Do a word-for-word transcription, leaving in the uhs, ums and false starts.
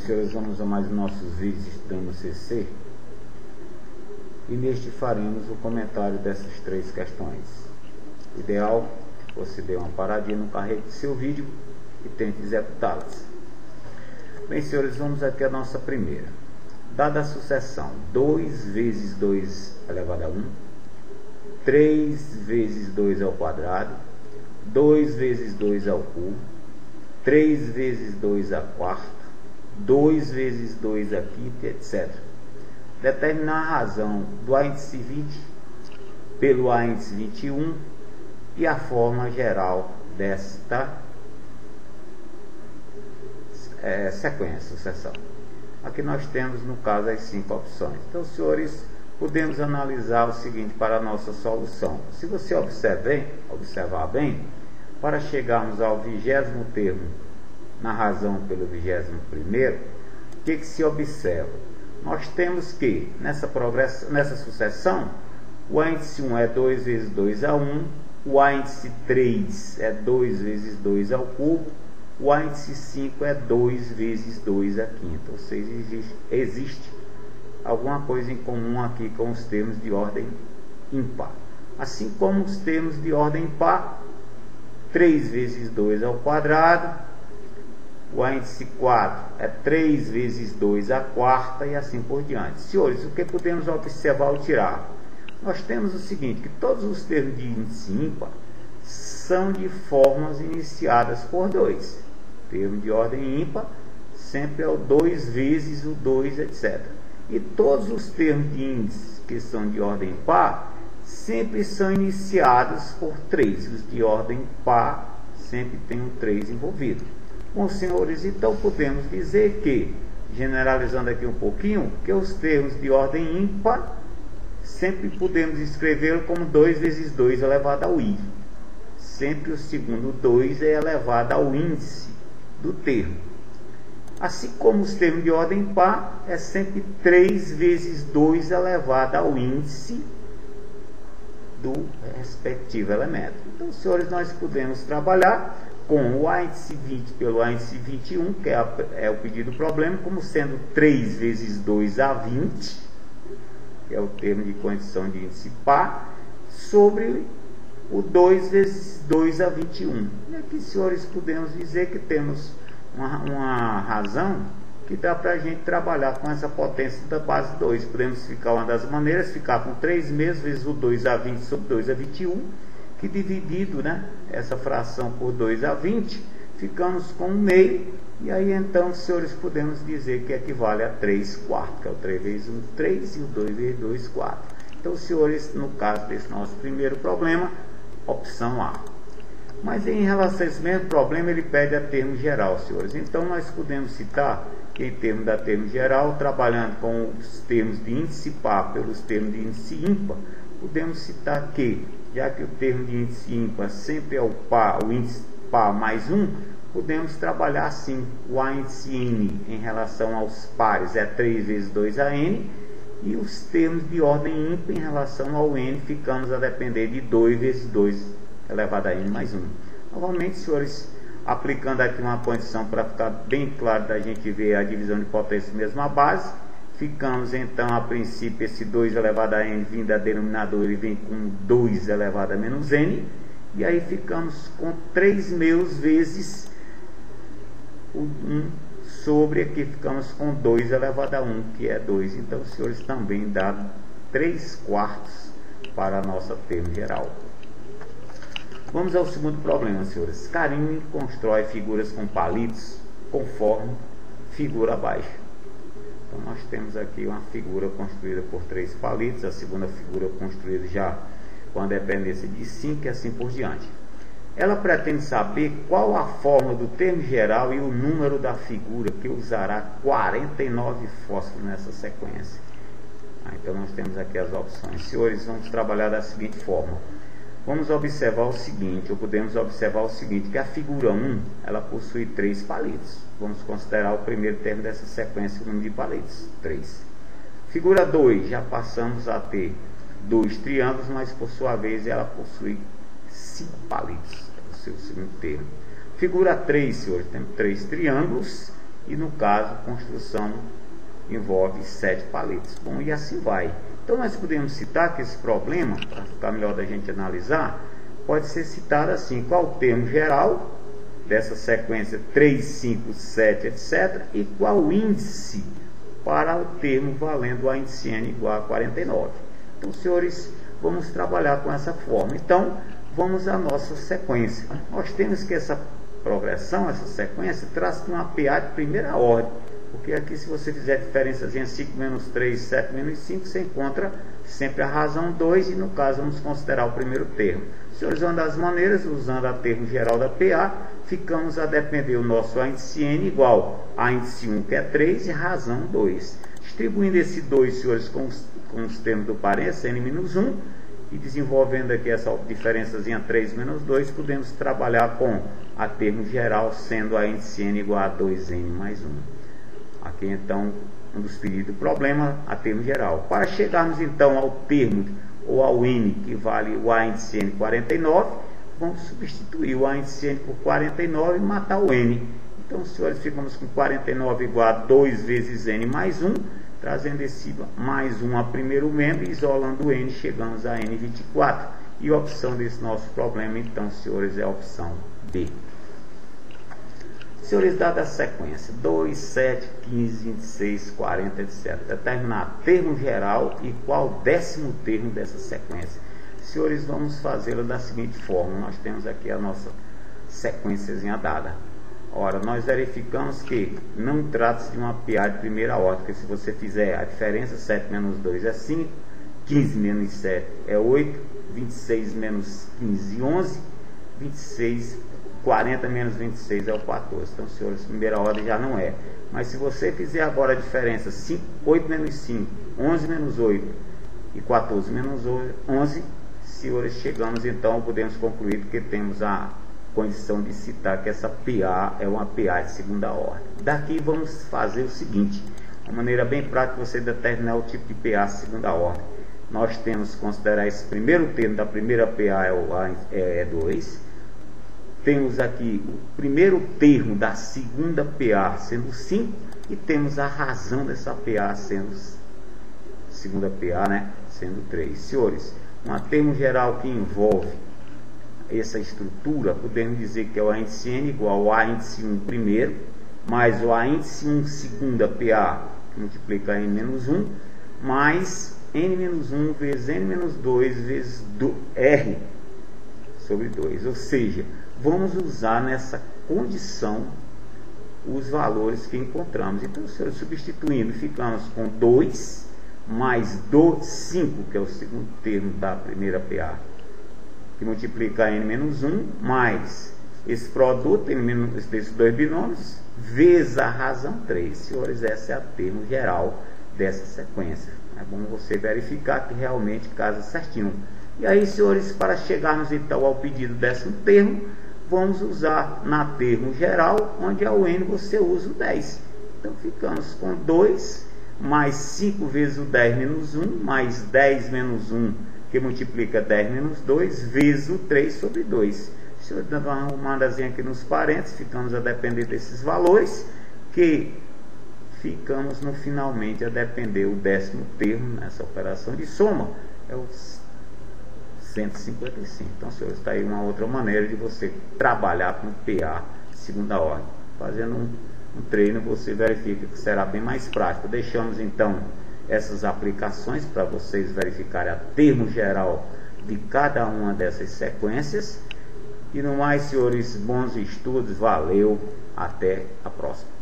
senhores, vamos a mais nossos vídeos estudando C C. E neste faremos o comentário dessas três questões. Ideal que você dê uma paradinha no carrego do seu vídeo e tente executá-las. Bem, senhores, vamos aqui a nossa primeira. Dada a sucessão dois vezes dois elevado a um, três vezes dois ao quadrado, dois vezes dois ao cubo, três vezes dois à quarta, dois vezes dois à quinta, etcétera. Determinar a razão do A índice vinte pelo A índice vinte e um e a forma geral desta é, sequência, sucessão. Aqui nós temos, no caso, as cinco opções. Então, senhores, podemos analisar o seguinte para a nossa solução. Se você observar bem, observar bem, para chegarmos ao vigésimo termo na razão pelo vigésimo primeiro, o que, que se observa? Nós temos que, nessa, progressão, nessa sucessão, o A índice um é dois vezes dois a um, o A índice três é dois vezes dois ao cubo, o A índice cinco é dois vezes dois à quinta. Ou seja, existe, existe alguma coisa em comum aqui com os termos de ordem ímpar. Assim como os termos de ordem par, três vezes dois ao quadrado, o A índice quatro é três vezes dois à quarta e assim por diante. Senhores, o que podemos observar ou tirar? Nós temos o seguinte, que todos os termos de índice ímpar são de formas iniciadas por dois. Termo de ordem ímpar sempre é o dois vezes o dois, etcétera. E todos os termos de índice que são de ordem par sempre são iniciados por três. Os de ordem par sempre tem um três envolvido. Bom, senhores, então podemos dizer que, generalizando aqui um pouquinho, que os termos de ordem ímpar sempre podemos escrevê-lo como dois vezes dois elevado ao i. Sempre o segundo dois é elevado ao índice do termo. Assim como os termos de ordem par é sempre três vezes dois elevado ao índice do respectivo elemento. Então, senhores, nós podemos trabalhar com o A índice vinte pelo A índice vinte e um, que é, a, é o pedido do problema, como sendo três vezes dois a vinte, que é o termo de condição de índice par, sobre o dois vezes dois a vinte e um. E aqui, senhores, podemos dizer que temos uma, uma razão que dá para a gente trabalhar com essa potência da base dois. Podemos ficar uma das maneiras, ficar com três meses vezes o dois a vinte sobre dois a vinte e um, que dividido, né, essa fração por dois a vinte, ficamos com um meio, e aí então, senhores, podemos dizer que equivale a três quartos, que é o três vezes um, três, e o dois vezes dois, quatro. Então, senhores, no caso desse nosso primeiro problema, opção A. Mas em relação a esse mesmo problema, ele pede a termo geral, senhores. Então, nós podemos citar que, em termos da termo geral, trabalhando com os termos de índice par pelos termos de índice ímpar, podemos citar que, já que o termo de índice ímpar sempre é o par, o índice par mais um, podemos trabalhar assim: o A índice n em relação aos pares é três vezes dois a n, e os termos de ordem ímpar em relação ao n ficamos a depender de dois vezes dois elevado a n mais um. Novamente, senhores, aplicando aqui uma condição para ficar bem claro da gente ver a divisão de potência mesma base, ficamos então, a princípio, esse dois elevado a n vindo da denominador, ele vem com dois elevado a menos n, e aí ficamos com três meios vezes o um sobre, aqui ficamos com dois elevado a um, que é dois. Então, senhores, também dá três quartos para a nossa termo geral. Vamos ao segundo problema, senhores. Karine constrói figuras com palitos conforme figura abaixo. Então, nós temos aqui uma figura construída por três palitos, a segunda figura construída já com a dependência de cinco e assim por diante. Ela pretende saber qual a forma do termo geral e o número da figura, que usará quarenta e nove fósforos nessa sequência. Ah, então, nós temos aqui as opções. Senhores, vamos trabalhar da seguinte forma. Vamos observar o seguinte, ou podemos observar o seguinte, que a figura um, ela possui três palitos. Vamos considerar o primeiro termo dessa sequência, o número de palitos, três. Figura dois, já passamos a ter dois triângulos, mas por sua vez ela possui cinco palitos, é o seu segundo termo. Figura três, senhores, temos três triângulos e no caso, construção envolve sete paletas. Bom, e assim vai. Então nós podemos citar que esse problema, para ficar melhor da gente analisar, pode ser citado assim: qual o termo geral dessa sequência três, cinco, sete, etcétera, e qual o índice para o termo valendo o índice n igual a quarenta e nove. Então, senhores, vamos trabalhar com essa forma. Então, vamos à nossa sequência. Nós temos que essa progressão, essa sequência, traz uma P A de primeira ordem, porque aqui, se você fizer diferençazinha cinco menos três, sete menos cinco, você encontra sempre a razão dois, e no caso vamos considerar o primeiro termo. Senhores, uma das maneiras, usando a termo geral da P A, ficamos a depender o nosso índice n igual a índice um, que é três, e razão dois. Distribuindo esse dois, senhores, com os, com os termos do parênteses, n menos um, e desenvolvendo aqui essa diferençazinha três menos dois, podemos trabalhar com a termo geral, sendo a índice n igual a dois n mais um. Aqui, então, um dos pedidos do problema, a termo geral. Para chegarmos, então, ao termo, ou ao n, que vale o a índice n quarenta e nove, vamos substituir o a índice n por quarenta e nove e matar o n. Então, senhores, ficamos com quarenta e nove igual a dois vezes n mais um, trazendo esse mais um a primeiro membro e isolando o n, chegamos a n vinte e quatro. E a opção desse nosso problema, então, senhores, é a opção B. Senhores, dada a sequência dois, sete, quinze, vinte e seis, quarenta, etcétera, determinar termo geral e qual décimo termo dessa sequência. Senhores, vamos fazê-la da seguinte forma: nós temos aqui a nossa sequênciazinha dada. Ora, nós verificamos que não trata-se de uma P A de primeira ordem, porque se você fizer a diferença, sete menos dois é cinco, quinze menos sete é oito, vinte e seis menos quinze, onze, vinte e seis, quarenta menos vinte e seis é o quatorze. Então, senhores, primeira ordem já não é. Mas se você fizer agora a diferença, cinco, oito menos cinco, onze menos oito e quatorze menos onze, senhores, chegamos então, podemos concluir que temos a condição de citar que essa P A é uma P A de segunda ordem. Daqui vamos fazer o seguinte: uma maneira bem prática de você determinar o tipo de P A de segunda ordem. Nós temos que considerar esse primeiro termo da primeira P A é o A é dois. Temos aqui o primeiro termo da segunda P A sendo cinco, e temos a razão dessa P A sendo segunda P A, né, sendo três. Senhores, um termo geral que envolve essa estrutura, podemos dizer que é o índice n igual ao a índice um primeiro, mais o a índice um segunda P A, que multiplica n menos um, mais n menos um vezes n menos dois vezes do R sobre dois. Ou seja, vamos usar nessa condição os valores que encontramos. Então, senhores, substituindo, ficamos com dois mais do cinco, que é o segundo termo da primeira P A, que multiplica n menos um, mais esse produto n desses dois binômios, vezes a razão três. Senhores, essa é a termo geral dessa sequência. É bom você verificar que realmente casa certinho. E aí, senhores, para chegarmos então ao pedido décimo termo, vamos usar na termo geral, onde é o n você usa o dez. Então ficamos com dois mais cinco vezes o dez menos um, mais dez menos um, que multiplica dez menos dois, vezes o três sobre dois. Se eu dando uma arrumadazinha aqui nos parênteses, ficamos a depender desses valores, que ficamos no finalmente a depender o décimo termo nessa operação de soma, é o cento e cinquenta e cinco. Então, senhores, está aí uma outra maneira de você trabalhar com P A segunda ordem. Fazendo um, um treino, você verifica que será bem mais prático. Deixamos então essas aplicações para vocês verificarem a termo geral de cada uma dessas sequências. E no mais, senhores, bons estudos, valeu, até a próxima.